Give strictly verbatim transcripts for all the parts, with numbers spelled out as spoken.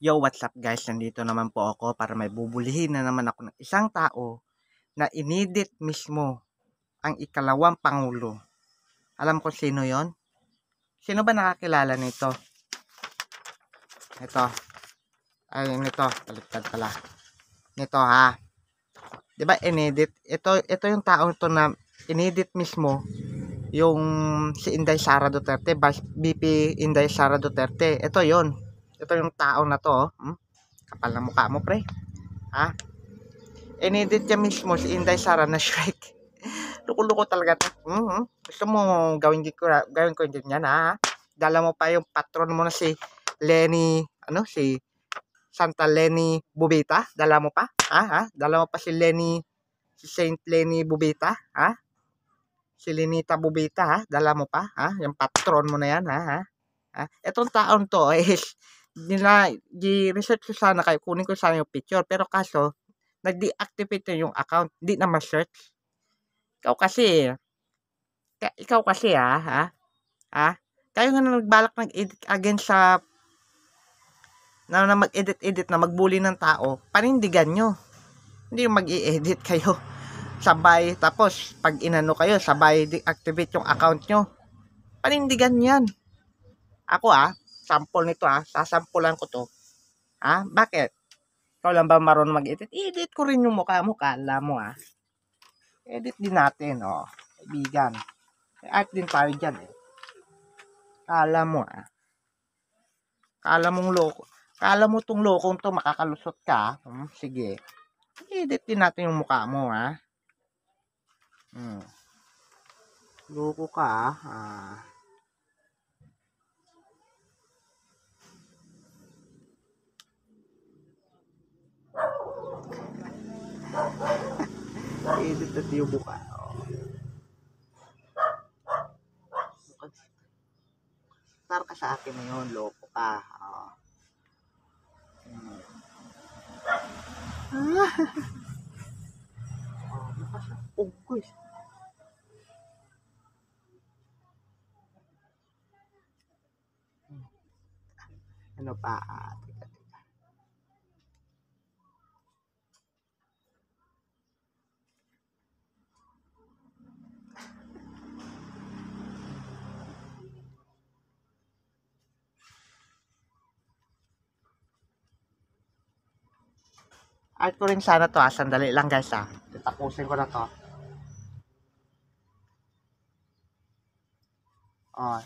Yo, what's up guys? Nandito naman po ako para may bubulihin na naman ako ng isang tao na inedit mismo ang ikalawang pangulo. Alam ko sino yon? Sino ba nakakilala nito? Ito. Ay, nito. Baliktad pala. Nito ha. Diba inedit? Ito, ito yung taong to na inedit mismo yung si Inday Sara Duterte, B P Inday Sara Duterte. Ito yon. Ito yung tao na to. Oh. Hmm? Kapal na mukha mo, pre. Ha? Inedit niya mismo si Inday Sara na Shrek. Luko-luko talaga to. Mm-hmm. Gusto mo gawin ko, gawin ko din yan, ha? Dala mo pa yung patron mo na si Lenny, ano, si Santa Lenny Bubita. Dala mo pa? Ha? Ha? Dala mo pa si Lenny, si Saint Lenny Bubita, ha? Si Lenita Bubita, ha? Dala mo pa? Ha? Yung patron mo na yan, ha? Ha? Ha? Etong taon to is nila, di-research ko sana kayo, kunin ko sana yung picture, pero kaso, nag-deactivate yung account, hindi na ma-search. Ikaw kasi, ikaw kasi ha, ha, ha, kayo nga na nagbalak nag-edit again sa, na, na mag-edit-edit na magbuli ng tao, panindigan nyo. Hindi yung mag-i-edit kayo, sabay, tapos, pag inano kayo, sabay deactivate yung account nyo. Panindigan yan. Ako ah, sample nito ah, sasampulan ko to. Ha? Bakit? Ikaw lang ba marunong mag-edit? Edit ko rin yung mukha mo, kala mo ah. Edit din natin, oh. Kaibigan. May art din tayo dyan eh. Kala mo ah. Kala mong loko. Kala mo tong lokong to makakalusot ka. Hmm, sige. Edit din natin yung mukha mo ah. Hmm. Loko ka ah. ah. Edit at yung mukha. Oh. Star ka sa akin ngayon, loko ka. Oh. Hmm. Ah. Oh, guys. Ano pa? Ah, teka, teka. Art ko rin sana to ah. Sandali lang guys ah. Tapusin ko na to. Oh.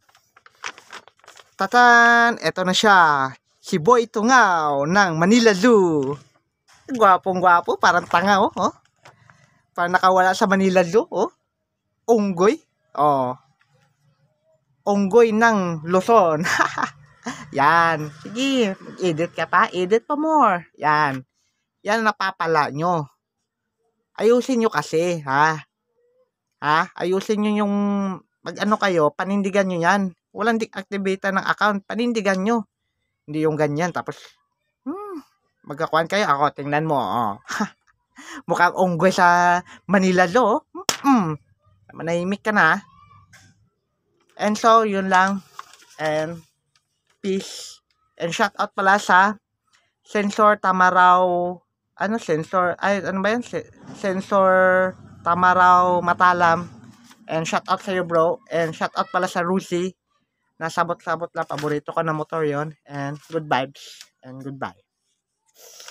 Tatan! Eto na siya. Si Boy Tungaw ng Manila Zoo. Gwapong gwapo. Parang tanga oh. oh. Parang nakawala sa Manila Zoo oh. Unggoy. Oh. Unggoy ng Luzon. Yan. Sige. Edit ka pa. Edit pa more. Yan. Yan napapala nyo. Ayusin nyo kasi. Ha? Ha? Ayusin nyo yung mag-ano kayo. Panindigan nyo yan. Walang deactivate ng account. Panindigan nyo. Hindi yung ganyan. Tapos, hmm, magkakuan kayo. Ako, tingnan mo. Oh. Mukhang unggoy sa Manila Zoo. Hmm. Manahimik ka na. And so, yun lang. And, peace. And shout out pala sa Sensor Tamaraw. Ano, sensor? Ay, ano ba yan? Sensor Tamaraw Matalam. And shout out sa iyo, bro. And shout out pala sa Rusi. Nasabot-sabot lang. Paborito ko na motor yon. And good vibes. And goodbye.